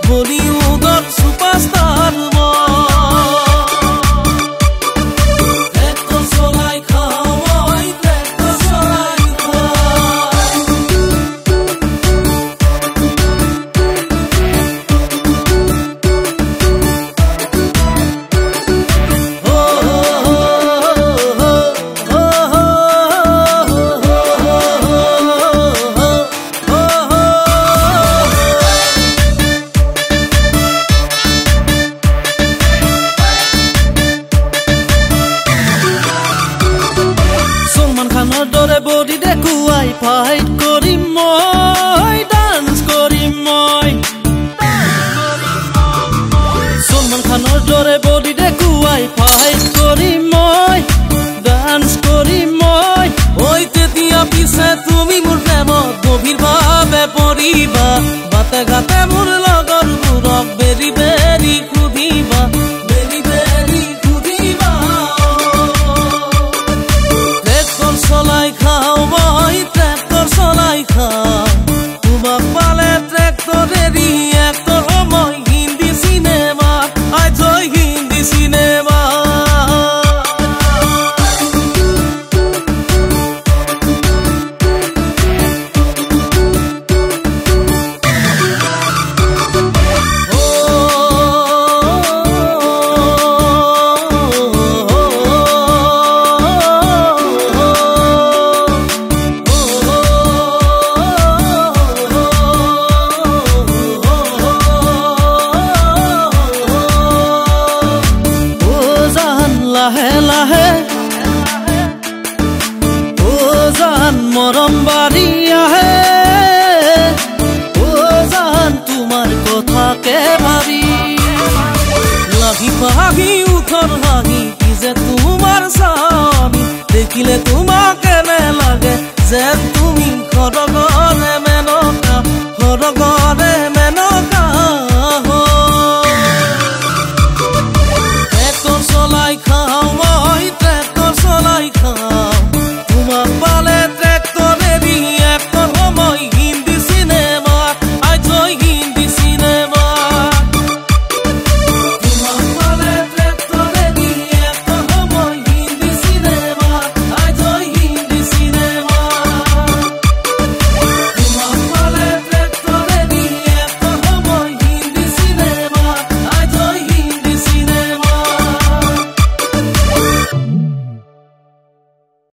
বলিউডৰ সুপাৰষ্টাৰ দৰে বডি দেখুৱাই ফাইট কৰিম মই ডান্স কৰিম মই সলমান খানৰ দৰে বডি দেখুৱাই ফাইট কৰিম মই ডান্স কৰিম মই ঐ তেতিয়া পিছে তুমি মোৰ প্ৰেমত গভীৰভাৱে পৰিবা বাটে ঘাটে মোৰ লগৰবোৰক বেৰি বেৰি সুধিবা চলাই খাও মই ট্ৰেক্টৰ চলাই খাও তোমাক পালে ট্ৰেক্টৰ এৰি এক্টৰ মই হিন্দী চিনেমা আই জয় হিন্দী চিনেমা লাহে লাহে ও জান মৰম বাঢ়ি আহে ও জান তোমাৰ কথাকে ভাবি লাগি পাহি উঠৰ হাঁহি কি যে তোমাৰ স্বামী দেখিলে তোমাক এনে লাগে যে তুমি খৰগ